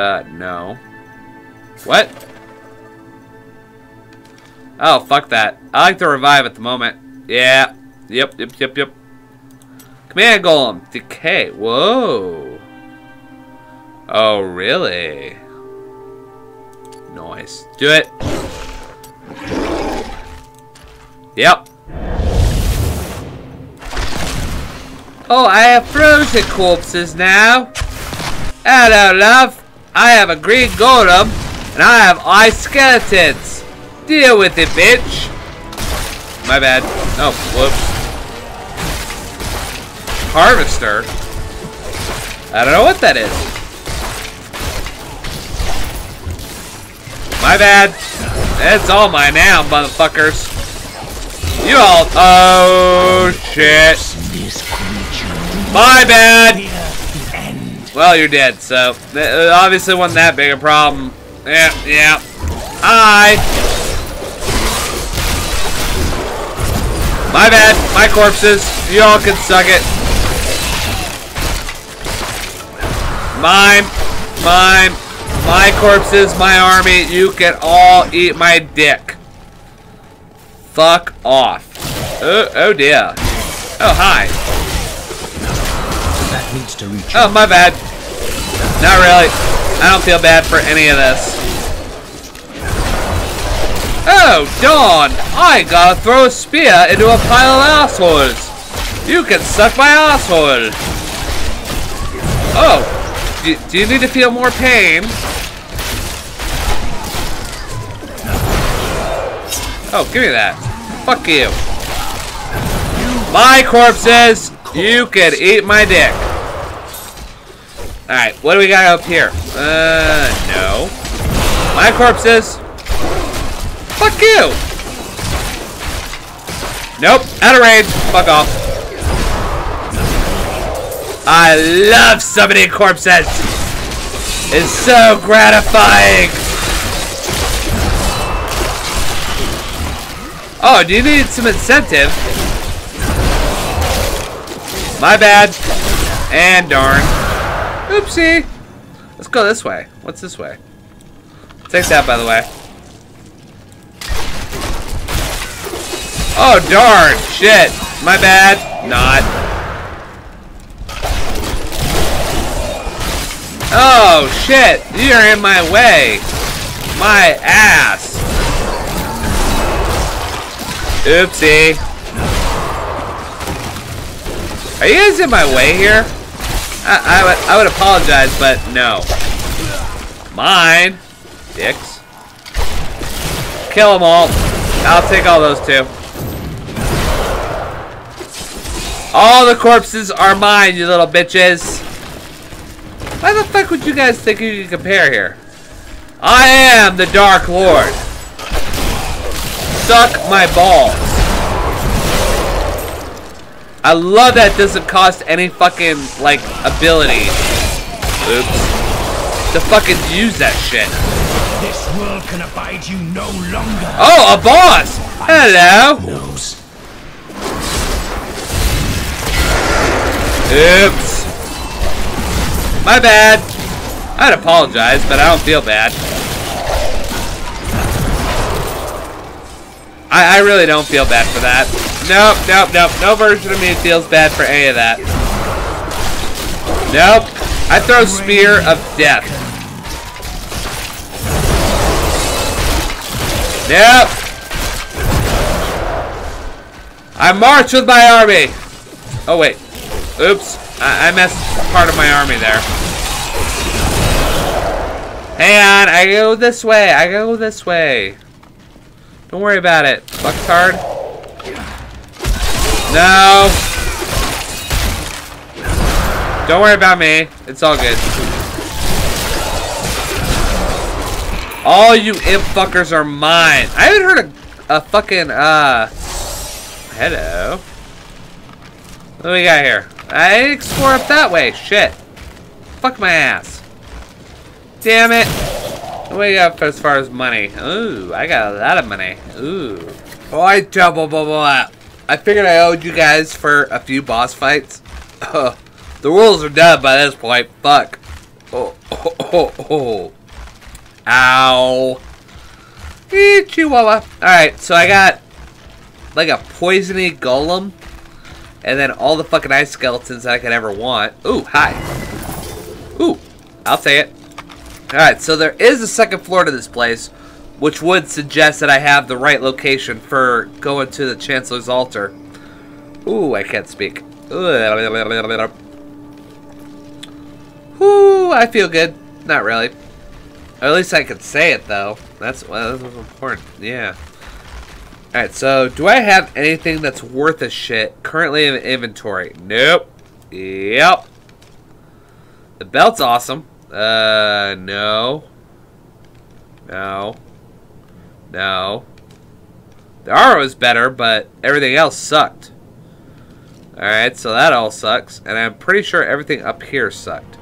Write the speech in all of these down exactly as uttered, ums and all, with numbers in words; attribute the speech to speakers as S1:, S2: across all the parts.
S1: Uh, no. What? Oh, fuck that. I like to revive at the moment. Yeah. Yep, yep, yep, yep. Command Golem. Decay. Whoa. Oh, really? Nice. Do it. Yep. Oh, I have frozen corpses now. Hello, love. I have a green golem, and I have ice skeletons. Deal with it, bitch. My bad. Oh, whoops. Harvester? I don't know what that is. My bad. It's all mine now, motherfuckers. You all... Oh, shit. My bad. Well, you're dead, so... It obviously wasn't that big a problem. Yeah, yeah. Hi. My bad. My corpses. You all can suck it. Mine. Mine. My corpses. My army. You can all eat my dick. Fuck off. Oh, oh dear. Oh, hi.
S2: That needs to reach.
S1: Oh, my bad. Not really. I don't feel bad for any of this. Oh, Dawn! I gotta throw a spear into a pile of assholes. You can suck my asshole. Oh, do, do you need to feel more pain? Oh, give me that. Fuck you. My corpses. You can eat my dick. Alright, what do we got up here? Uh, no. My corpses. Fuck you. Nope, out of range. Fuck off. I love summoning corpses. It's so gratifying. Oh, do you need some incentive? My bad. And darn. Oopsie. Let's go this way. What's this way? Take that, by the way. Oh, darn. Shit. My bad. Not. Oh, shit. You're in my way. My ass. Oopsie. Are you guys in my way here? I, I, would, I would apologize, but no. Mine. Dicks. Kill them all. I'll take all those too. All the corpses are mine, you little bitches. Why the fuck would you guys think you could compare here? I am the Dark Lord. Suck my balls. I love that it doesn't cost any fucking, like, ability. Oops. To fucking use that shit.
S2: This world can abide you no longer.
S1: Oh, a boss! Hello!
S2: Knows.
S1: Oops. My bad. I'd apologize, but I don't feel bad. I, I really don't feel bad for that. Nope, nope, nope. No version of me feels bad for any of that. Nope. I throw Spear of Death. Nope. I march with my army. Oh, wait. Oops. I, I messed part of my army there. Hang on. I go this way. I go this way. Don't worry about it. Fucktard. No. Don't worry about me. It's all good. All you imp fuckers are mine. I haven't heard a, a fucking, uh... Hello. What do we got here? I didn't explore up that way. Shit. Fuck my ass. Damn it. What do we got as far as money? Ooh, I got a lot of money. Ooh. Oh, I double blah, blah, blah. I figured I owed you guys for a few boss fights. Uh, the rules are done by this point. Fuck. oh, oh, oh, oh. Ow. Eee, Chihuahua. Alright, so I got like a poisony golem. And then all the fucking ice skeletons that I could ever want. Ooh, hi. Ooh, I'll take it. Alright, so there is a second floor to this place, which would suggest that I have the right location for going to the Chancellor's Altar. Ooh, I can't speak. Ooh, I feel good. Not really. Or at least I could say it, though. That's, well, that's important. Yeah. Alright, so do I have anything that's worth a shit currently in inventory? Nope. Yep. The belt's awesome. Uh, no. No. No. The armor was better, but everything else sucked. Alright, so that all sucks. And I'm pretty sure everything up here sucked.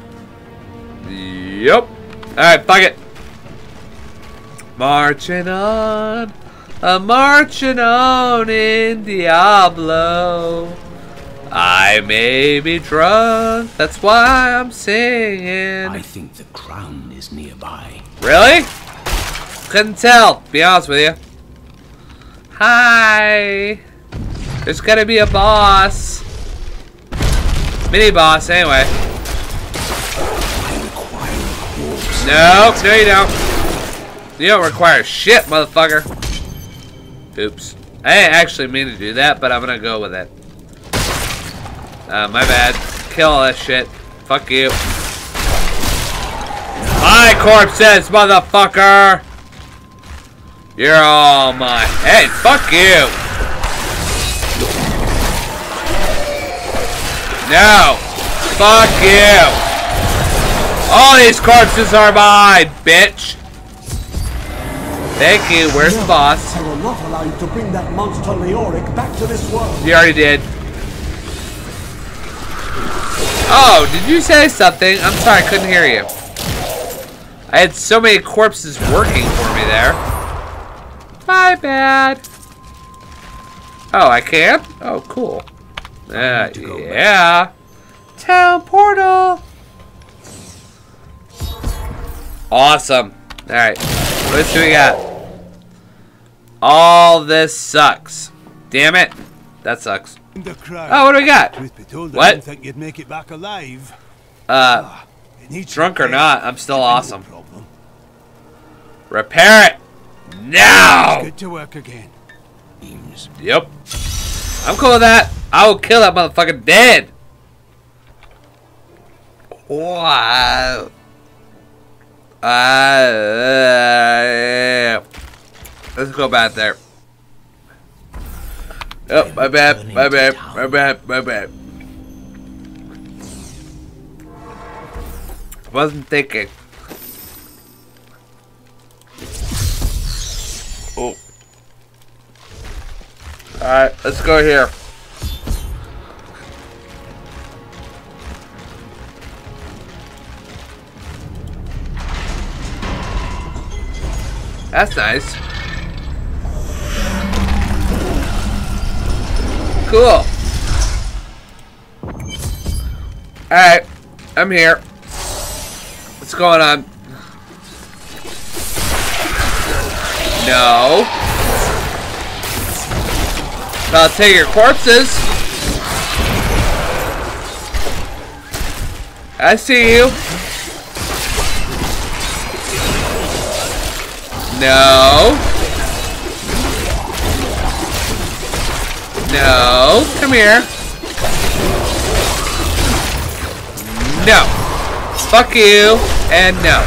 S1: Yep. Alright, fuck it. Marching on. I'm marching on in Diablo. I may be drunk, that's why I'm singing.
S2: I think the crown is nearby.
S1: Really? Couldn't tell, to be honest with you. Hi. There's gotta be a boss. Mini boss, anyway. No, no you don't. You don't require shit, motherfucker. Oops. I didn't actually mean to do that, but I'm gonna go with it. Uh, my bad. Kill all that shit. Fuck you. My corpses, motherfucker! You're all mine. Hey, fuck you! No! Fuck you! All these corpses are mine, bitch! Thank you. Where's the boss?
S3: I will not allow you to bring that monster Leoric back to this world.
S1: You already did. Oh, did you say something? I'm sorry, I couldn't hear you. I had so many corpses working for me there. My bad. Oh, I can? Oh, cool. Uh, yeah. Town portal. Awesome. Alright. What do we got? All this sucks. Damn it. That sucks. Oh, what do we got? What?
S4: I didn't think you'd make it back alive.
S1: Uh, drunk or not, I'm still awesome. Repair it now.
S4: Good to work again.
S1: Yep. I'm cool with that. I will kill that motherfucker dead. Wow. Uh, let's go back there. Oh, my bad, my bad, my bad, my bad. Wasn't thinking. Oh. Alright, let's go here. That's nice. Cool. Alright, I'm here. What's going on? No. I'll take your corpses. I see you. No. No. Come here. No. Fuck you. And no.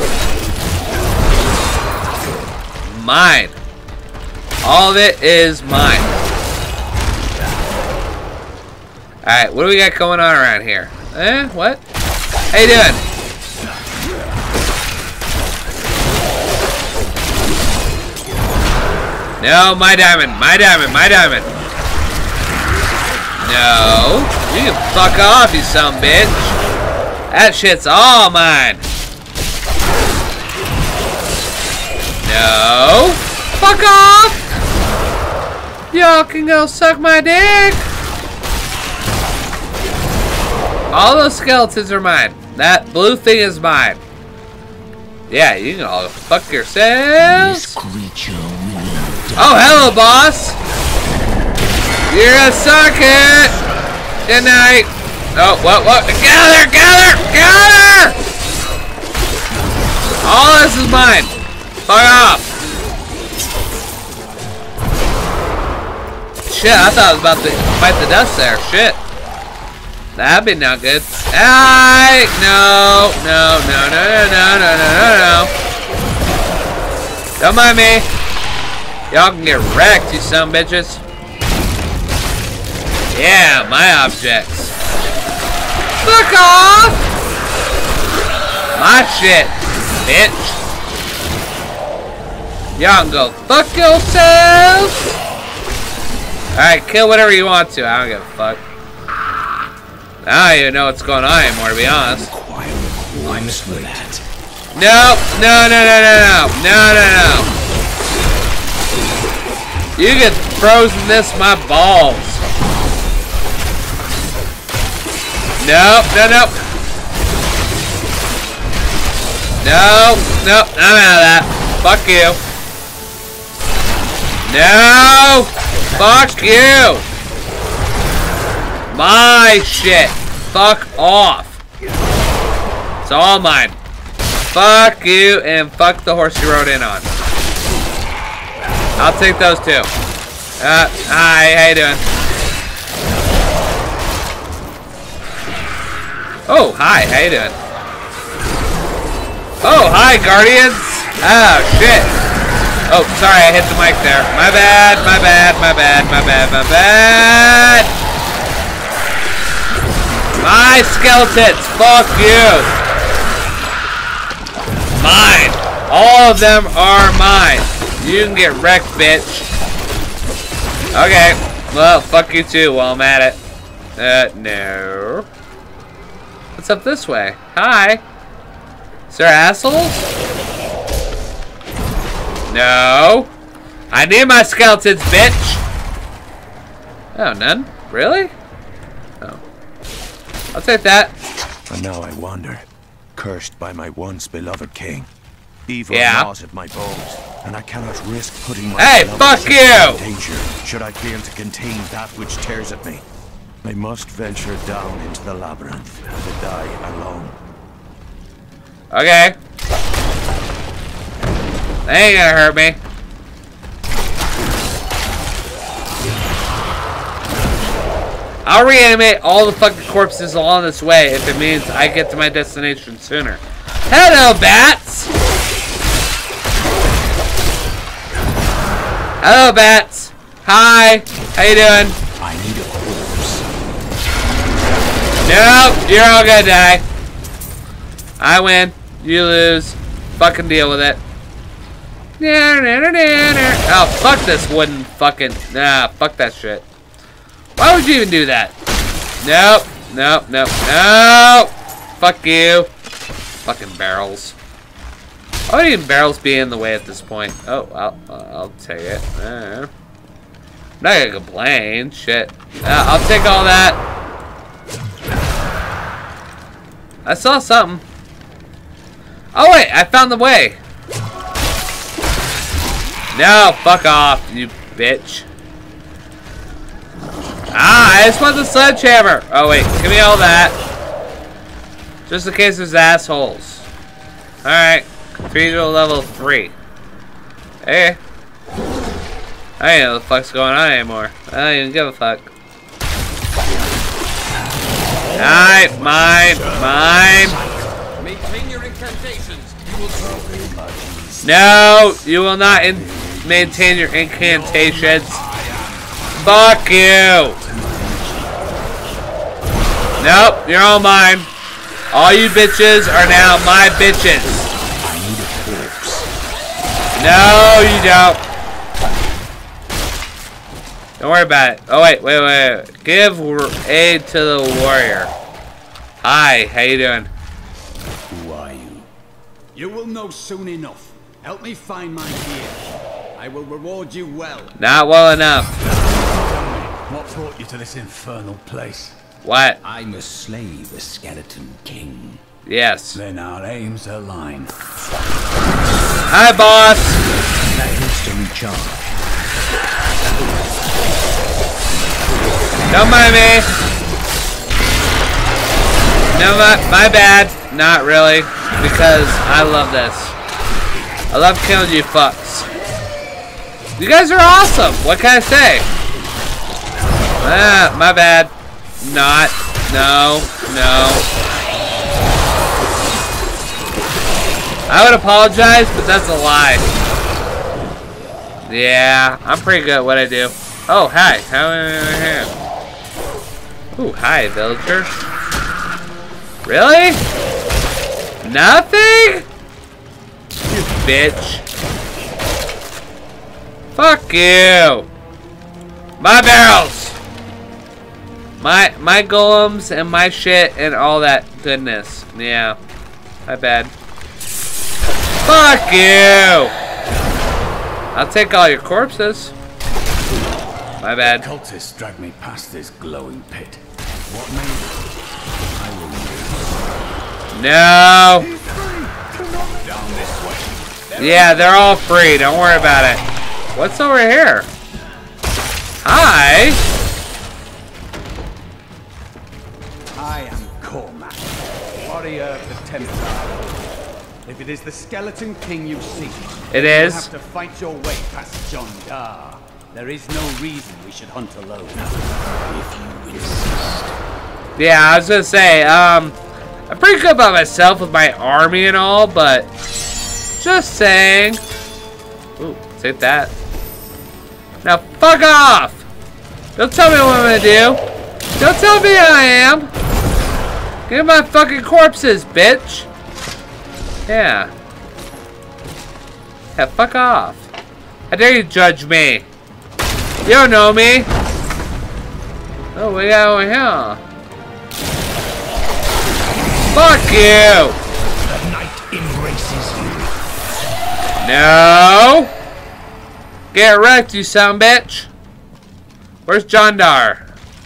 S1: Mine. All of it is mine. Alright, what do we got going on around here? Eh, what? How you doing? No, my diamond, my diamond, my diamond. No. You can fuck off, you son of a bitch. That shit's all mine. No. Fuck off. Y'all can go suck my dick. All those skeletons are mine. That blue thing is mine. Yeah, you can all fuck yourselves.
S2: This creature will
S1: Oh, hello, boss. You're gonna suck it. Good night. Oh, what, what? Gather, gather, gather! All this is mine. Fuck off. Shit, I thought I was about to fight the dust there. Shit. That'd be not good. Aye! No, no, no, no, no, no, no, no, no. Don't mind me. Y'all can get wrecked, you son of bitches. Yeah, my objects. Fuck off! My shit, bitch. Y'all can go fuck yourselves. Alright, kill whatever you want to. I don't give a fuck. I don't even know what's going on anymore, to be honest.
S2: I must wait.
S1: No, no, no, no, no, no, no, no, no. You get frozen this my balls. No, no, no. No, no, I'm out of that. Fuck you. No, fuck you. My shit. Fuck off. It's all mine. Fuck you and fuck the horse you rode in on. I'll take those two. Uh, hi, how you doing? Oh, hi, how you doing? Oh, hi, Guardians. Oh, shit. Oh, sorry, I hit the mic there. My bad, my bad, my bad, my bad, my bad. My skeletons, fuck you. Mine. All of them are mine. You can get wrecked, bitch. Okay. Well, fuck you too while I'm at it. Uh, no. What's up this way? Hi. Is there assholes? No. I need my skeletons, bitch. Oh, none? Really? Oh. I'll take that.
S4: And now I wander, cursed by my once beloved king. Evil
S1: Yeah.
S4: gnaws at my bones, and I cannot risk putting my
S1: Hey,
S4: beloved
S1: fuck
S4: sister
S1: you!
S4: in danger should I fail to contain that which tears at me. I must venture down into the labyrinth to die alone.
S1: Okay. That ain't gonna hurt me. I'll reanimate all the fucking corpses along this way if it means I get to my destination sooner. Hello, bats! Hello, bats! Hi! How you doing?
S2: I need a corpse.
S1: Nope, you're all gonna die. I win. You lose. Fucking deal with it. Oh, fuck this wooden fucking... Nah, fuck that shit. Why would you even do that? Nope. Nope. Nope. Nope. Fuck you. Fucking barrels. Why would even barrels be in the way at this point? Oh, I'll, I'll take it. Uh, I'm not gonna complain. Shit. Uh, I'll take all that. I saw something. Oh, wait. I found the way. No, fuck off, you bitch. Ah, I just want the sledgehammer. Oh, wait. Give me all that. Just in case there's assholes. Alright. Three to level three. Hey. I don't know what the fuck's going on anymore. I don't even give a fuck. Alright, mine. Mine.
S5: Maintain your incantations. You will
S1: No, you will not in maintain your incantations. Fuck you. Nope, you're all mine. All you bitches are now my bitches.
S2: I need a corpse.
S1: No, you don't. Don't worry about it. Oh, wait, wait, wait. wait. Give aid to the warrior. Hi, how you doing?
S2: Who are you?
S6: You will know soon enough. Help me find my gear. I will reward you well.
S1: Not well enough.
S6: What brought you to this infernal place?
S1: What?
S2: I'm a slave, a skeleton king.
S1: Yes.
S6: Then our aims align.
S1: Hi, boss.
S2: That is to recharge.
S1: Don't mind me. No, my, my bad. Not really. Because I love this. I love killing you fucks. You guys are awesome. What can I say? Ah, my bad. Not. No. No. I would apologize, but that's a lie. Yeah, I'm pretty good at what I do. Oh, hi. How am I? Ooh, hi, villager. Really? Nothing? You bitch. Fuck you. My barrels. My my golems and my shit and all that goodness. Yeah. My bad. Fuck you. I'll take all your corpses. My bad.
S6: Cultists dragged me past this glowing pit. What made it? I will
S1: No.
S6: down this way.
S1: Yeah, they're all free. Don't worry about it. What's over here? Hi.
S6: I am Cormac, warrior of the Templar. If it is the Skeleton King you seek,
S1: It
S6: you
S1: is.
S6: have to fight your way past John Dar. There is no reason we should hunt alone. If you insist.
S1: Yeah, I was gonna say, um, I'm pretty good by myself with my army and all, but just saying. Ooh, take that. Now fuck off! Don't tell me what I'm gonna do. Don't tell me I am. Get my fucking corpses, bitch. Yeah. Yeah, fuck off. How dare you judge me? You don't know me. Oh, we got over here. Fuck you!
S2: The night embraces you.
S1: No! Get wrecked, you son bitch! Where's John Dar?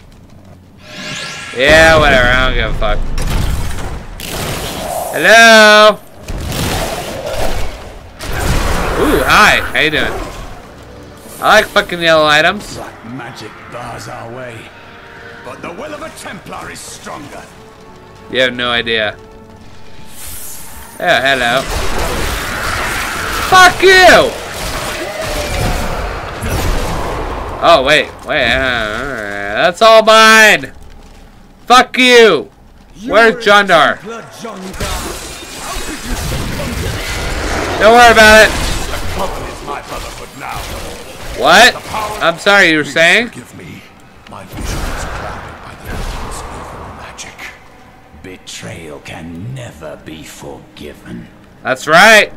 S1: Yeah, whatever, I don't give a fuck. Hello? Ooh, hi, how you doing? I like fucking yellow items.
S6: Black magic bars our way. But the will of a Templar is stronger.
S1: You have no idea. Yeah, hello. Fuck you! Oh, wait, wait. Uh, that's all mine! Fuck you! Where's John Dar? Don't worry about it. What? I'm sorry, you were saying?
S4: Forgive me. My vision is clouded by the elements of evil magic.
S6: Betrayal can never be forgiven.
S1: That's right.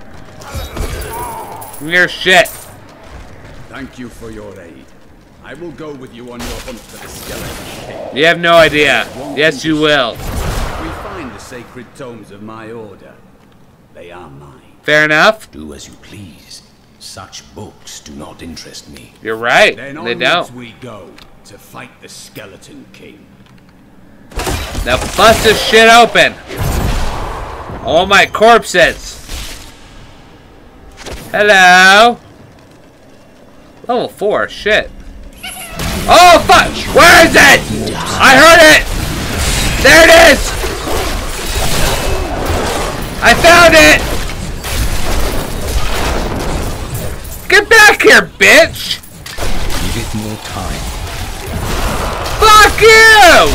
S1: Your shit.
S6: Thank you for your aid. I will go with you on your hunt for the Skeleton King.
S1: You have no idea. Yes, you will.
S6: We find the sacred tomes of my order. They are mine.
S1: Fair enough.
S2: Do as you please. Such books do not interest me.
S1: You're right.
S6: Then
S1: They
S6: onwards
S1: don't.
S6: we go to fight the Skeleton King.
S1: Now bust this shit open. All my corpses. Hello. Level four. Shit. Oh fuck! Where is it? I heard it. There it is. I found it. Get back here, bitch.
S2: Give it more time.
S1: Fuck you!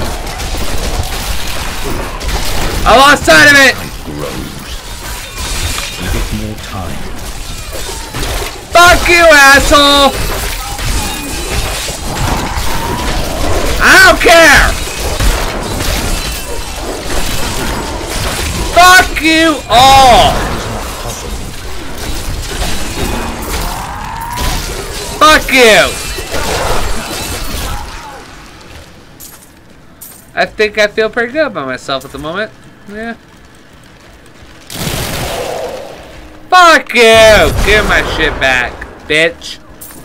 S1: I lost sight of it!
S2: Grows. Give it more time.
S1: Fuck you, asshole! I don't care! Fuck you all! Fuck you! I think I feel pretty good about myself at the moment. Yeah. Fuck you! Give my shit back, bitch.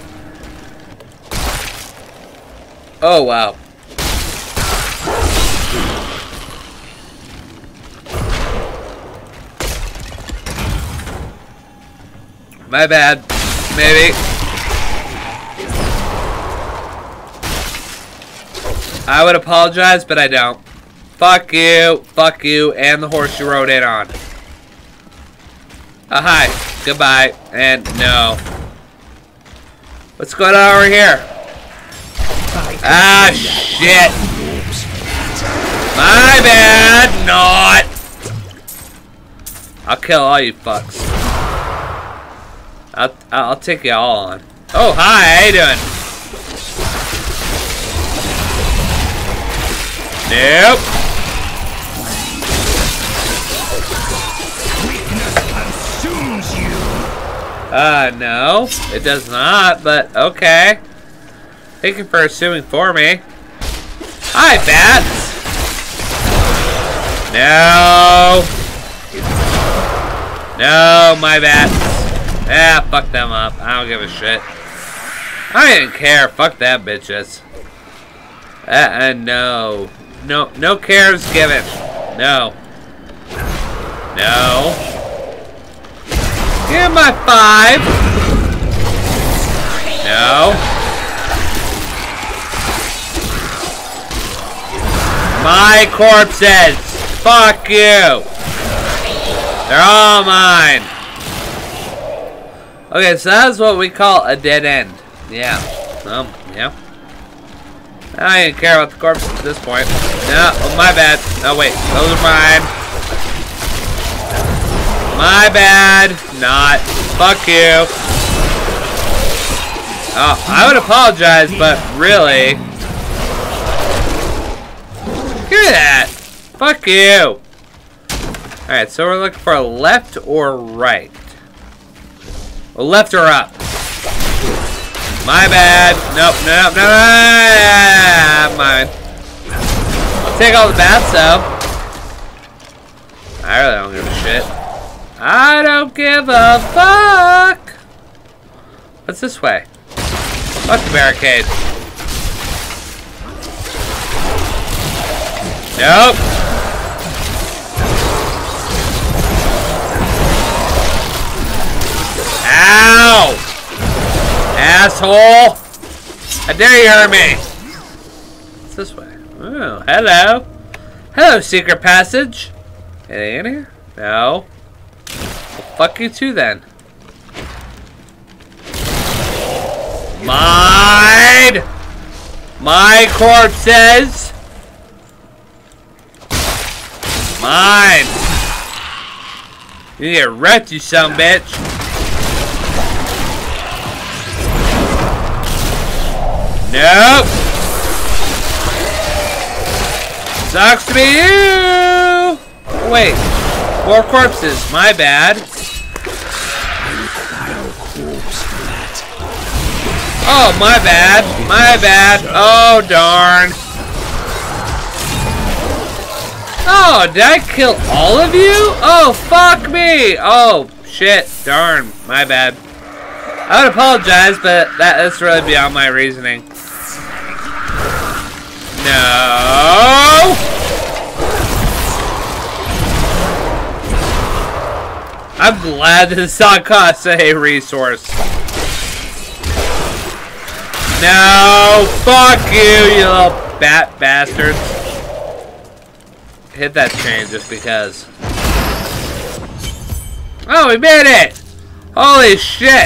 S1: Oh, wow. My bad. Maybe. I would apologize, but I don't. Fuck you. Fuck you. And the horse you rode in on. Uh, hi. Goodbye. And no. What's going on over here? Ah, shit. My bad. Not. I'll kill all you fucks. I'll, I'll take you all on. Oh, hi. How you doing? Nope.
S2: Weakness consumes you.
S1: Uh, no. It does not, but okay. Thank you for assuming for me. Hi, bats. No. No, my bats. Ah, fuck them up. I don't give a shit. I didn't care. Fuck that, bitches. Uh, uh, no. No, no cares given. No. No. Give my five. No. My corpses. Fuck you. They're all mine. Okay, so that's what we call a dead end. Yeah. Um, yeah. I didn't care about the corpse at this point. No, oh, my bad. Oh, wait. Those are mine. My bad. Not. Fuck you. Oh, I would apologize, but really. Hear that? Fuck you. Alright, so we're looking for a left or right. Well, left or up. My bad. Nope, nope, no, no, no, mine. I'll take all the bats, though. I really don't give a shit. I don't give a fuck. What's this way? Fuck the barricade. Nope. Ow! Asshole! How dare you hurt me? What's this way? Oh, hello. Hello, secret passage. Anything in here? No. Well, fuck you too, then. Mine! My corpses! Mine! You get wrecked, you son of a bitch. Nope. Sucks to be you. Wait, more corpses. My bad. Oh, my bad. My bad. Oh, darn. Oh, did I kill all of you? Oh, fuck me. Oh, shit. Darn. My bad. I would apologize, but that, that's really beyond my reasoning. No! I'm glad this not cost a resource. No! Fuck you, you little bat bastards. Hit that chain just because. Oh, we made it! Holy shit!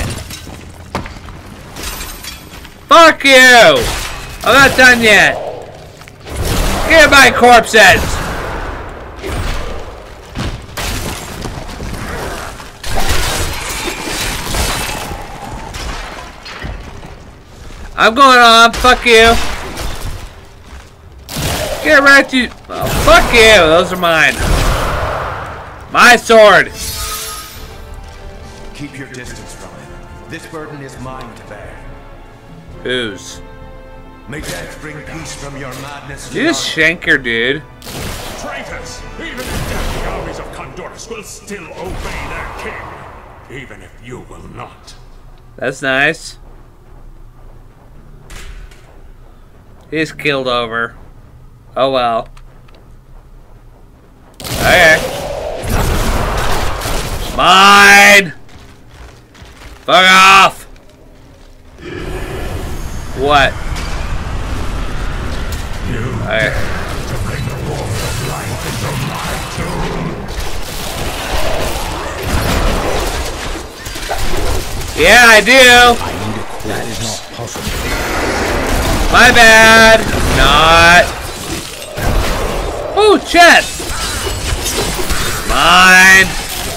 S1: Fuck you! I'm not done yet. Get my corpses! I'm going on. Fuck you. Get right to. Oh, fuck you. Those are mine. My sword.
S6: Keep your distance from him. This burden is mine to bear.
S1: Whose?
S6: May death bring peace from your madness.
S1: You just shank your dude.
S2: Traitors! Even the deadly armies of Condorus will still obey their king, even if you will not.
S1: That's nice. He's killed over. Oh well. Okay. Mine! Fuck off! What? Alright.
S2: To bring the war of life into my tomb.
S1: Yeah, I do!
S4: That is not possible.
S1: My bad! Not. Oh, chest! Mine!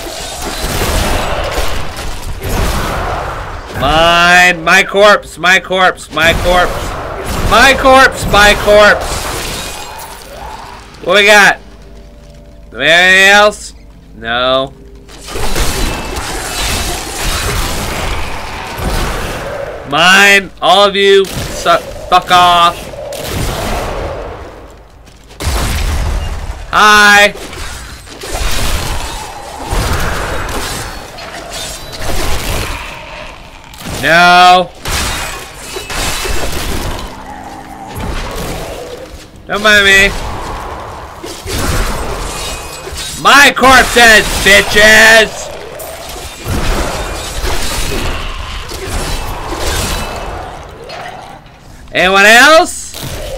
S1: Mine! My corpse! My corpse! My corpse! My corpse! My corpse! What we got? Do we have anything else? No. Mine! All of you! Suck! Fuck off! Hi! No! Don't mind me. My corpses, bitches! Anyone else?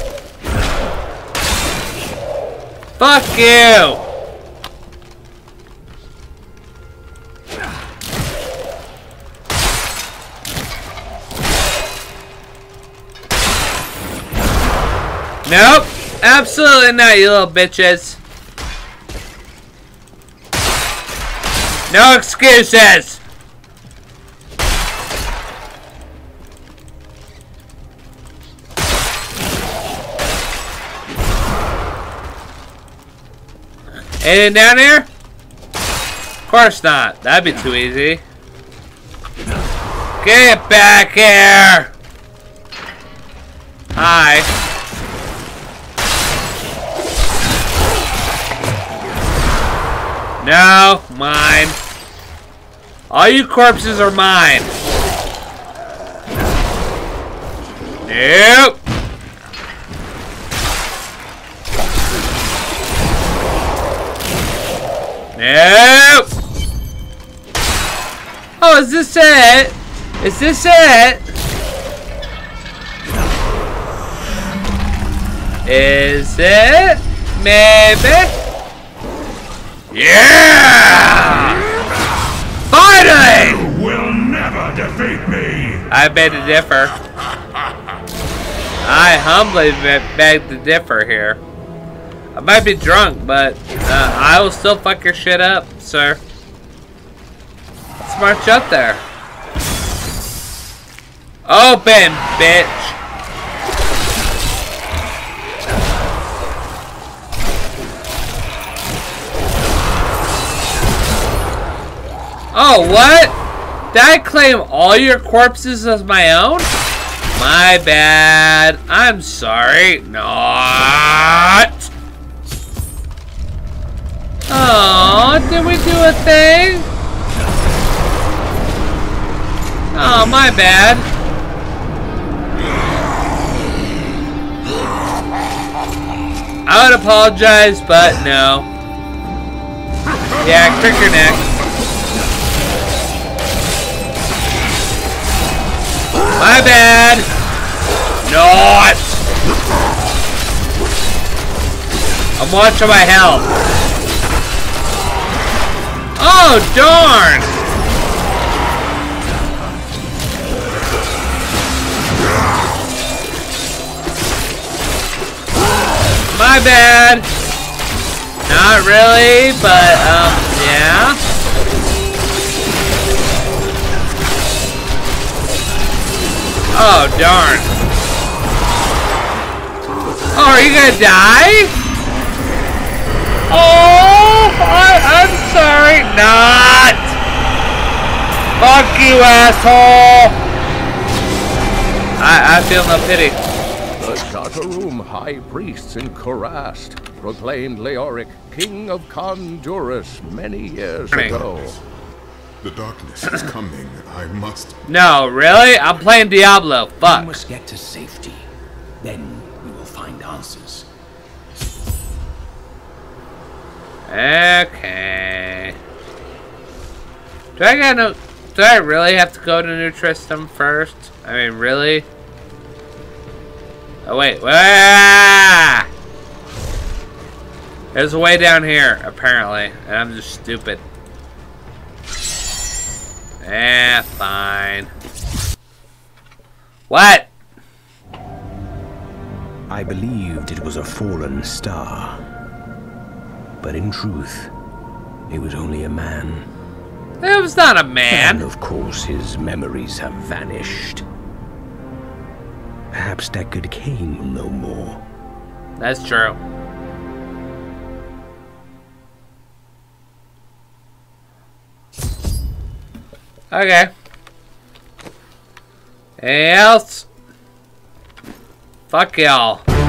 S1: Fuck you! Nope, absolutely not, you little bitches. No excuses. Anything down here? Of course not. That'd be too easy. Get back here! Hi. No, mine. All you corpses are mine. Nope. Nope. Oh, is this it? Is this it? Is it? Maybe? Yeah! Finally!
S2: You will never defeat me!
S1: I beg to differ. I humbly beg to differ here. I might be drunk, but uh, I will still fuck your shit up, sir. Let's march up there. Open, bitch! Oh, what? Did I claim all your corpses as my own? My bad. I'm sorry. Not. Oh, did we do a thing? Oh, my bad. I would apologize, but no. Yeah, crick your neck. My bad. Not. I'm watching my health. Oh, darn. My bad. Not really, but, um, yeah. Oh, darn. Oh, are you gonna die? Oh, I, I'm sorry. Not. Fuck you, asshole. I, I feel no pity.
S7: The Shataroom High Priests in Kurast proclaimed Leoric King of Khandurus many years ago.
S2: The darkness is coming. I must...
S1: No, really? I'm playing Diablo. Fuck.
S3: We must get to safety. Then we will find answers.
S1: Okay. Do I got no... Do do I really have to go to New Tristram first? I mean, really? Oh, wait. Ah! There's a way down here, apparently. And I'm just stupid. Eh, fine. What?
S8: I believed it was a fallen star. But in truth, it was only a man.
S1: It was not a man.
S8: And of course, his memories have vanished. Perhaps Deckard Cain will know more.
S1: That's true. Okay. Anything else? Fuck y'all.